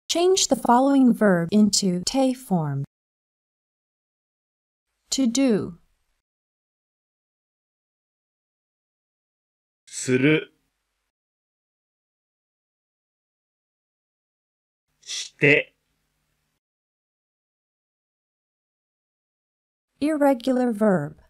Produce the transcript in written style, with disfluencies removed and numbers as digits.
Change the following verb into te form. To do, する、して、 irregular verb.